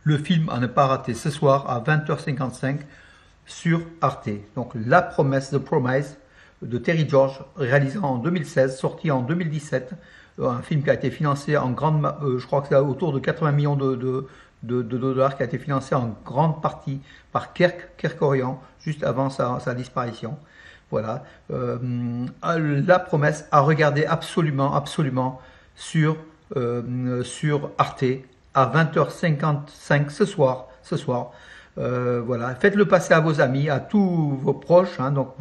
le film à ne pas rater ce soir à 20h55 sur Arte. Donc La promesse, The Promise de Terry George, réalisé en 2016, sorti en 2017. Un film qui a été financé en grande, je crois que c'est autour de 80 millions de dollars, qui a été financé en grande partie par Kerkorian, juste avant sa disparition. Voilà. La promesse à regarder absolument, absolument sur Arte à 20h55 ce soir. Voilà. Faites-le passer à vos amis, à tous vos proches. Hein, donc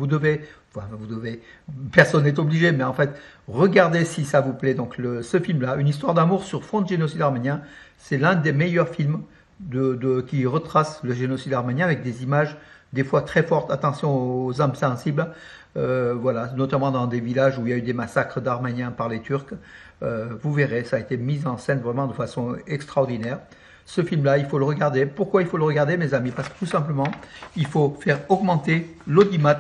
personne n'est obligé, mais en fait, regardez si ça vous plaît. Donc ce film-là, Une histoire d'amour sur fond de génocide arménien, c'est l'un des meilleurs films qui retrace le génocide arménien avec des images des fois très fortes. Attention aux âmes sensibles, voilà, notamment dans des villages où il y a eu des massacres d'Arméniens par les Turcs. Vous verrez, ça a été mis en scène vraiment de façon extraordinaire. Ce film-là, il faut le regarder. Pourquoi il faut le regarder, mes amis? Parce que tout simplement, il faut faire augmenter l'audimat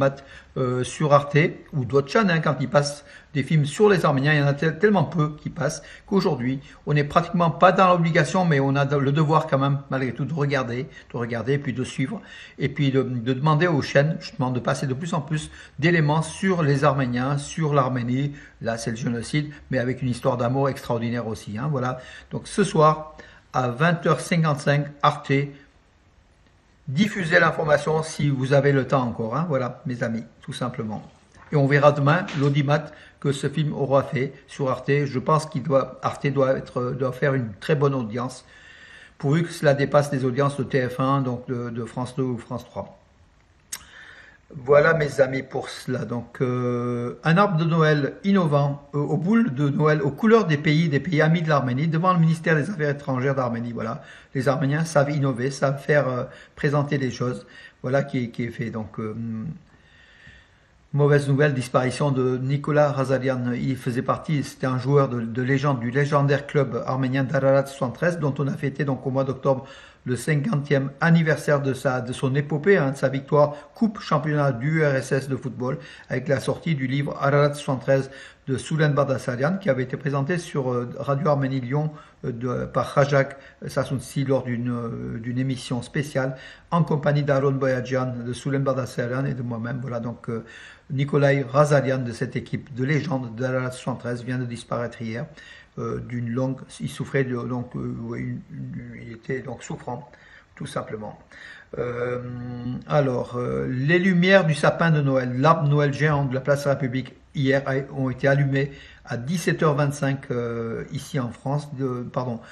sur Arte ou d'autres chaînes. Hein, quand ils passent des films sur les Arméniens, il y en a tellement peu qui passent qu'aujourd'hui, on n'est pratiquement pas dans l'obligation, mais on a le devoir quand même, malgré tout, de regarder, puis de suivre, et puis de demander aux chaînes, justement, de passer de plus en plus d'éléments sur les Arméniens, sur l'Arménie. Là, c'est le génocide, mais avec une histoire d'amour extraordinaire aussi. Hein, voilà. Donc ce soir, à 20h55, Arte, diffusez l'information si vous avez le temps encore. Hein, voilà, mes amis, tout simplement. Et on verra demain l'audimat que ce film aura fait sur Arte. Je pense qu'Arte doit faire une très bonne audience, pourvu que cela dépasse les audiences de TF1, donc de France 2 ou France 3. Voilà mes amis pour cela. Donc un arbre de Noël innovant aux boules de Noël aux couleurs des pays amis de l'Arménie devant le ministère des Affaires étrangères d'Arménie. Voilà, les Arméniens savent innover, savent faire présenter des choses. Voilà qui est fait. Donc mauvaise nouvelle, disparition de Nicolas Razalian. Il faisait partie, c'était un joueur de légende du légendaire club arménien d'Ararat 73, dont on a fêté donc au mois d'octobre le 50e anniversaire de son épopée, hein, de sa victoire Coupe Championnat du URSS de football, avec la sortie du livre Ararat 73 de Soulen Bardasarian, qui avait été présenté sur Radio Arménie Lyon par Khajak Sassounsi lors d'une émission spéciale en compagnie d'Aaron Boyadjian, de Soulen Bardasarian et de moi-même. Voilà, donc Nikolai Razalian de cette équipe de légende d'Ararat 73 vient de disparaître hier. D'une longue, il souffrait il était donc souffrant, tout simplement. Les lumières du sapin de Noël, l'arbre de Noël géant de la place de la République hier ont été allumées à 17h25 ici en France, de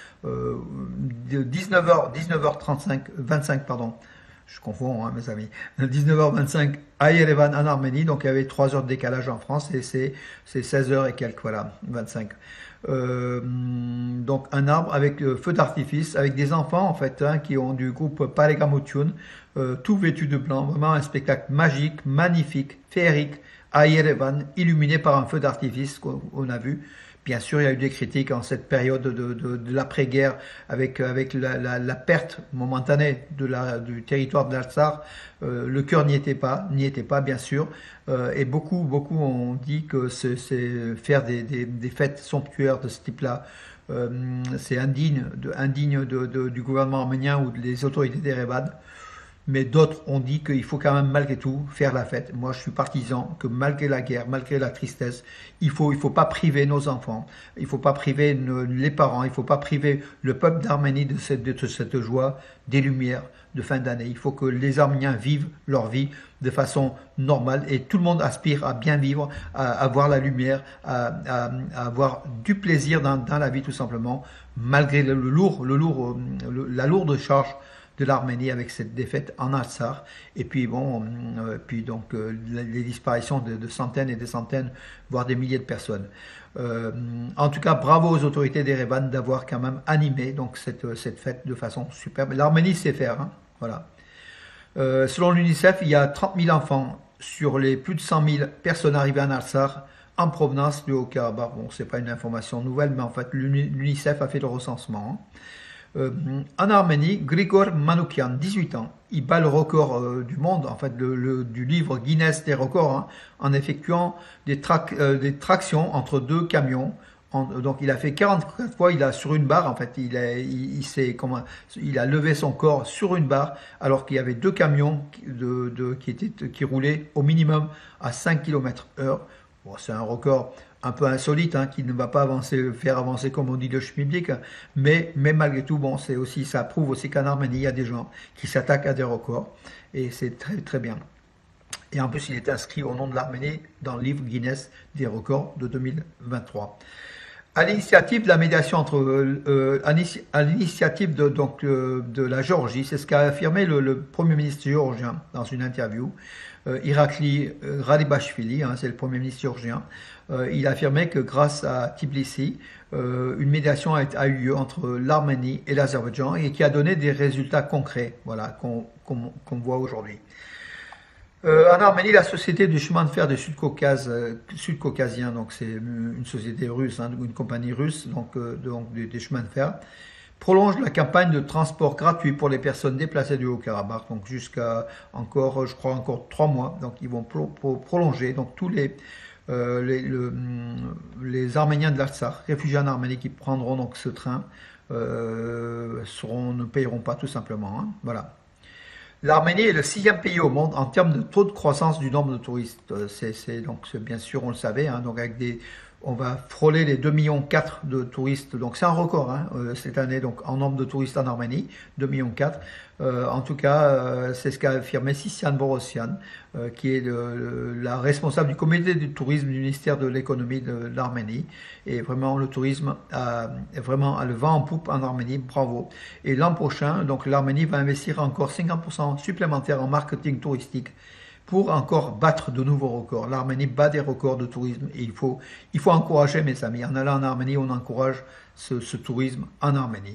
19h35, pardon. Je confonds, hein, mes amis. 19h25 à Yerevan, en Arménie. Donc, il y avait 3 heures de décalage en France et c'est 16h et quelques, voilà, 25. Donc, un arbre avec feu d'artifice, avec des enfants, en fait, hein, qui ont du groupe Paregamotun, tout vêtus de blanc. Vraiment un spectacle magique, magnifique, féerique, à Yerevan, illuminé par un feu d'artifice qu'on a vu. Bien sûr, il y a eu des critiques en cette période de l'après-guerre avec la perte momentanée du territoire de l'Artsakh. Le cœur n'y était pas, bien sûr. Et beaucoup ont dit que c'est faire des fêtes somptuaires de ce type-là, c'est indigne du gouvernement arménien ou des autorités d'Erevan. Mais d'autres ont dit qu'il faut quand même malgré tout faire la fête. Moi, je suis partisan que malgré la guerre, malgré la tristesse, il faut pas priver nos enfants, il faut pas priver les parents, il faut pas priver le peuple d'Arménie de cette joie des lumières de fin d'année. Il faut que les Arméniens vivent leur vie de façon normale et tout le monde aspire à bien vivre, à avoir la lumière, à avoir du plaisir dans la vie tout simplement, malgré la lourde charge de l'Arménie avec cette défaite en Artsakh et puis les disparitions de centaines et des centaines, voire des milliers de personnes. En tout cas, bravo aux autorités d'Erevan d'avoir quand même animé donc cette fête de façon superbe. L'Arménie sait faire, hein, voilà. Selon l'UNICEF, il y a 30 000 enfants sur les plus de 100 000 personnes arrivées en Artsakh en provenance du Haut-Karabakh. Bon, c'est pas une information nouvelle, mais en fait l'UNICEF a fait le recensement. Hein. En Arménie, Grigor Manoukian, 18 ans, il bat le record du monde, en fait, du livre Guinness des records, hein, en effectuant des tractions entre 2 camions Donc il a fait 44 fois, il a sur une barre, en fait, il a levé son corps sur une barre, alors qu'il y avait deux camions qui roulaient au minimum à 5 km/h. Bon, c'est un record un peu insolite, hein, qui ne va pas faire avancer comme on dit le schmilblick, mais malgré tout, bon, ça prouve aussi qu'en Arménie, il y a des gens qui s'attaquent à des records, et c'est très très bien. Et en plus, il est inscrit au nom de l'Arménie dans le livre Guinness des records de 2023. À l'initiative de la médiation à l'initiative de la Géorgie, c'est ce qu'a affirmé le Premier ministre géorgien dans une interview, Irakli Radibashvili, hein, c'est le Premier ministre géorgien. Il a affirmé que grâce à Tbilissi, une médiation a eu lieu entre l'Arménie et l'Azerbaïdjan et qui a donné des résultats concrets, voilà, qu'on voit aujourd'hui. En Arménie, la société du chemin de fer du Sud-Caucase, sud-caucasien, donc c'est une société russe, hein, une compagnie russe, donc des chemins de fer, prolonge la campagne de transport gratuit pour les personnes déplacées du Haut-Karabakh, donc jusqu'à encore, je crois, encore 3 mois. Donc ils vont prolonger. Donc tous les Arméniens de l'Artsakh, réfugiés en Arménie, qui prendront donc ce train, ne payeront pas tout simplement, hein, voilà. L'Arménie est le 6e pays au monde en termes de taux de croissance du nombre de touristes. Donc bien sûr, on le savait, hein, donc on va frôler les 2,4 millions de touristes. Donc c'est un record, hein, cette année, donc en nombre de touristes en Arménie, 2,4 millions. En tout cas, c'est ce qu'a affirmé Sisian Borossian, qui est la responsable du comité du tourisme du ministère de l'économie de l'Arménie. Et vraiment, le tourisme a le vent en poupe en Arménie, bravo. Et l'an prochain, donc l'Arménie va investir encore 50% supplémentaire en marketing touristique pour encore battre de nouveaux records. L'Arménie bat des records de tourisme et il faut encourager, mes amis. En allant en Arménie, on encourage ce tourisme en Arménie.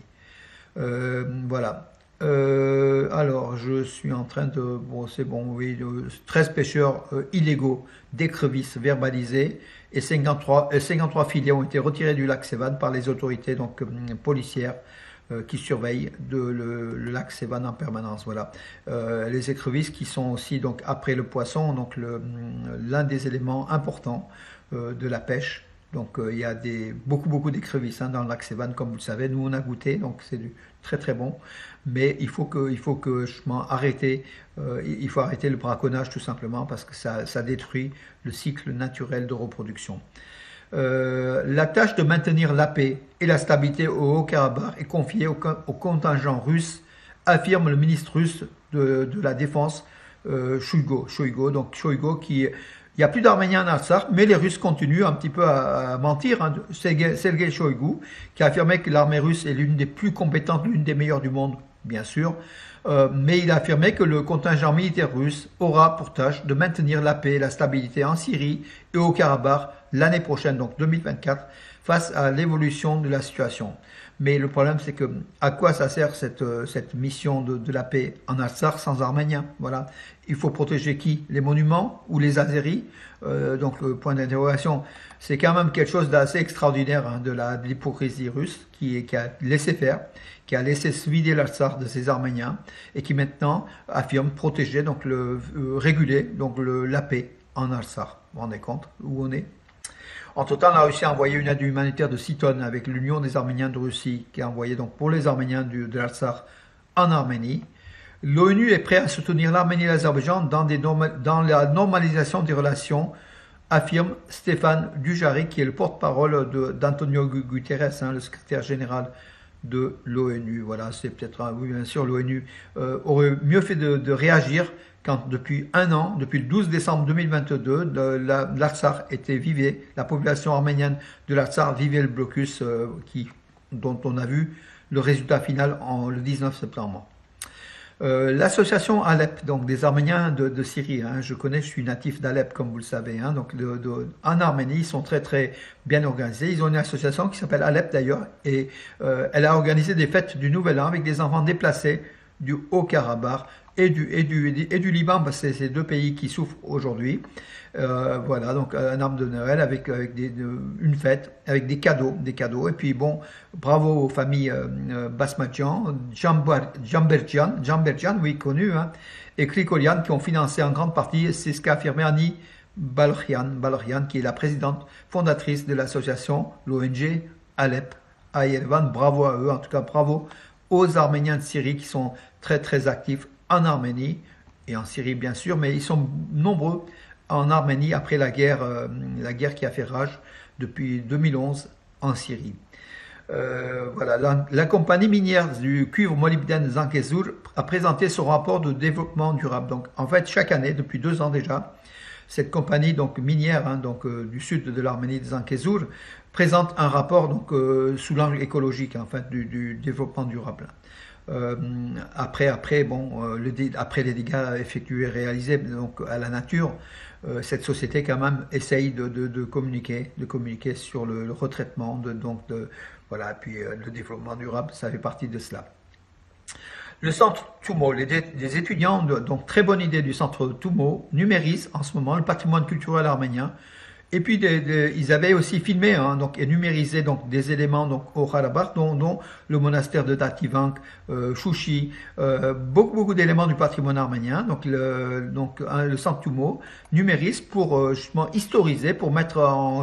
Voilà. Alors, je suis en train de... Bon, c'est bon, oui. 13 pêcheurs illégaux d'écrevisses verbalisés et 53 filets ont été retirés du lac Sevan par les autorités donc, policières qui surveillent le lac Sevan en permanence. Voilà. Les écrevisses qui sont aussi, donc, après le poisson, donc l'un des éléments importants de la pêche. Donc il y a beaucoup d'écrevisses, hein, dans le lac Sevan, comme vous le savez. Nous on a goûté, donc c'est très très bon. Mais il faut arrêter le braconnage tout simplement parce que ça détruit le cycle naturel de reproduction. La tâche de maintenir la paix et la stabilité au Haut-Karabakh est confiée au contingent russe, affirme le ministre russe de la Défense, Shoigu. Donc Shoigu qui... Il n'y a plus d'Arméniens en Artsakh, mais les Russes continuent un petit peu à mentir, hein. Sergei Shoigu, qui a affirmé que l'armée russe est l'une des plus compétentes, l'une des meilleures du monde, bien sûr. Mais il a affirmé que le contingent militaire russe aura pour tâche de maintenir la paix et la stabilité en Syrie et au Karabakh l'année prochaine, donc 2024, face à l'évolution de la situation. Mais le problème, c'est que à quoi ça sert cette mission de la paix en Artsakh sans Arméniens? Voilà. Il faut protéger qui? Les monuments ou les Azéris? Donc le point d'interrogation, c'est quand même quelque chose d'assez extraordinaire, hein, de l'hypocrisie russe qui a laissé faire, qui a laissé se vider l'Artsakh de ses Arméniens et qui maintenant affirme protéger, donc réguler donc la paix en Artsakh. Vous vous rendez compte où on est? Entre temps, la Russie a envoyé une aide humanitaire de 6 tonnes avec l'Union des Arméniens de Russie, qui a envoyé donc pour les Arméniens de l'Artsakh en Arménie. L'ONU est prête à soutenir l'Arménie et l'Azerbaïdjan dans la normalisation des relations, affirme Stéphane Dujarric, qui est le porte-parole d'Antonio Guterres, hein, le secrétaire général de l'ONU. Voilà, c'est peut-être... Oui, bien sûr, l'ONU aurait mieux fait de réagir quand depuis un an, depuis le 12 décembre 2022, l'Artsakh la population arménienne de l'Artsakh vivait le blocus dont on a vu le résultat final le 19 septembre. L'association Alep, donc des Arméniens de Syrie, hein, je suis natif d'Alep comme vous le savez, hein, donc en Arménie, ils sont très très bien organisés. Ils ont une association qui s'appelle Alep d'ailleurs, et elle a organisé des fêtes du Nouvel An avec des enfants déplacés du Haut-Karabakh et du Liban, parce que c'est ces deux pays qui souffrent aujourd'hui. Voilà, donc un arbre de Noël avec une fête, avec des cadeaux. Et puis bon, bravo aux familles Basmadjian, Djamberjian, oui, connu, hein, et Krikolian qui ont financé en grande partie, c'est ce qu'a affirmé Annie Balochian, qui est la présidente fondatrice de l'association, l'ONG Alep à Yerevan. Bravo à eux, en tout cas bravo aux Arméniens de Syrie qui sont très très actifs en Arménie et en Syrie bien sûr, mais ils sont nombreux en Arménie après la guerre qui a fait rage depuis 2011 en Syrie. Voilà, la compagnie minière du cuivre molybdène Zangezur a présenté son rapport de développement durable. Donc, en fait, chaque année, depuis 2 ans déjà, cette compagnie donc minière du sud de l'Arménie de Zangezur présente un rapport sous l'angle écologique en fait du développement durable. Après les dégâts effectués et réalisés donc à la nature, cette société quand même essaye de communiquer sur le retraitement voilà, puis le développement durable, ça fait partie de cela. Le centre Toumo, les étudiants, donc très bonne idée du centre Toumo, numérisent en ce moment le patrimoine culturel arménien. Et puis ils avaient aussi filmé et numérisé des éléments au Karabakh, dont le monastère de Tativank, Chouchi, beaucoup d'éléments du patrimoine arménien. Donc le centre Toumo numérise pour justement historiser, pour mettre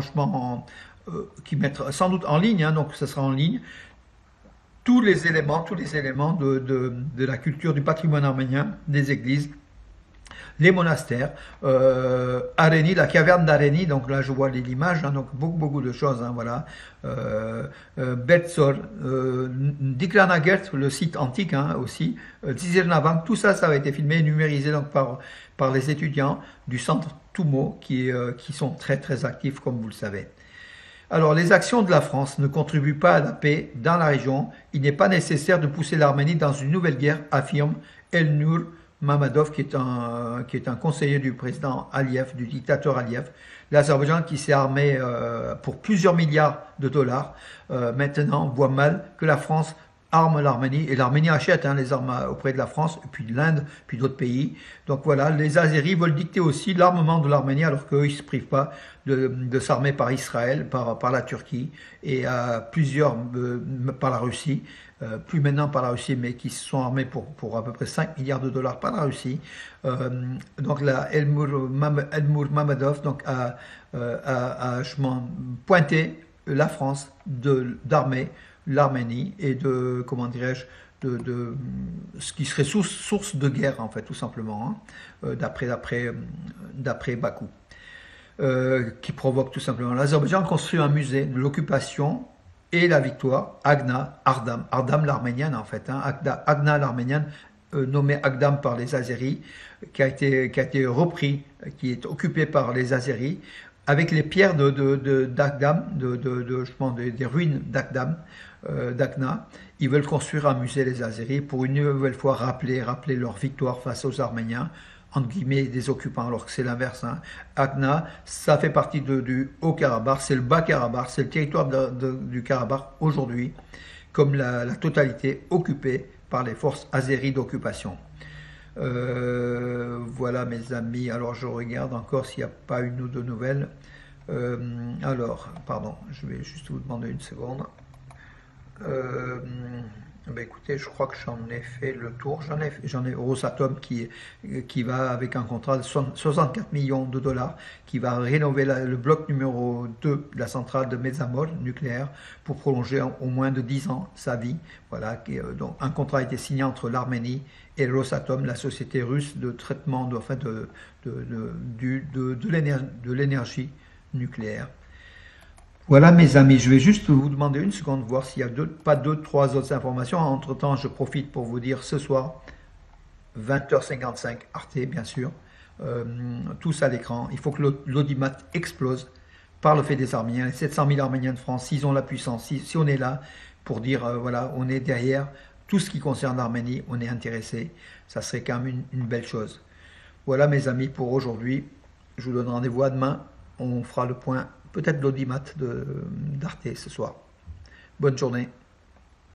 mettre sans doute en ligne, donc ce sera en ligne, tous les éléments de la culture du patrimoine arménien, des églises, les monastères, Areni, la caverne d'Areni, donc là je vois l'image, donc beaucoup de choses, voilà. Betzor, Dikranagert, le site antique aussi, Tzirnavank, tout ça a été filmé et numérisé donc par les étudiants du centre Toumo qui sont très très actifs comme vous le savez. Alors, les actions de la France ne contribuent pas à la paix dans la région. Il n'est pas nécessaire de pousser l'Arménie dans une nouvelle guerre, affirme Elnur Mammadov, qui est un conseiller du président Aliyev, du dictateur Aliyev. L'Azerbaïdjan qui s'est armé pour plusieurs milliards de dollars, maintenant voit mal que la France arme l'Arménie, et l'Arménie achète les armes auprès de la France, et puis de l'Inde, puis d'autres pays. Donc voilà, les Azéris veulent dicter aussi l'armement de l'Arménie, alors qu'eux, ils ne se privent pas de s'armer par Israël, par la Turquie, et par la Russie, plus maintenant par la Russie, mais qui se sont armés pour à peu près 5 milliards de dollars par la Russie. Donc là, Elnur Mammadov a pointé la France d'armer l'Arménie et comment dirais-je, de ce qui serait source de guerre en fait, tout simplement, d'après Bakou, qui provoque tout simplement. L'Azerbaïdjan construit un musée de l'occupation et la victoire, Ardam l'arménienne en fait, Agna l'arménienne, nommée Agdam par les Azéris, qui a été repris, qui est occupé par les Azéris, avec les pierres d'Agdam, des ruines d'Agna. Ils veulent construire un musée, les Azéris, pour une nouvelle fois rappeler leur victoire face aux Arméniens, entre guillemets, des occupants, alors que c'est l'inverse. Agna, ça fait partie du Haut-Karabakh, c'est le Bas-Karabakh, c'est le territoire du Karabakh aujourd'hui, comme la totalité occupée par les forces azéries d'occupation. Voilà mes amis, alors je regarde encore s'il n'y a pas une ou deux nouvelles. Alors, pardon, je vais juste vous demander une seconde. Écoutez, je crois que j'en ai fait le tour. J'en ai Rosatom qui va avec un contrat de 64 millions de dollars, qui va rénover le bloc numéro 2 de la centrale de Metsamol nucléaire pour prolonger au moins de 10 ans sa vie. Voilà, donc un contrat a été signé entre l'Arménie et Rosatom, la société russe de traitement de l'énergie nucléaire. Voilà mes amis, je vais juste vous demander une seconde, voir s'il n'y a pas trois autres informations. Entre temps, je profite pour vous dire ce soir, 20h55, Arte bien sûr, tous à l'écran. Il faut que l'audimat explose par le fait des Arméniens, les 700 000 Arméniens de France, s'ils ont la puissance, si on est là pour dire, voilà, on est derrière tout ce qui concerne l'Arménie, on est intéressé, ça serait quand même une belle chose. Voilà mes amis pour aujourd'hui, je vous donne rendez-vous à demain, on fera le point peut-être l'audimat d'Arte ce soir. Bonne journée.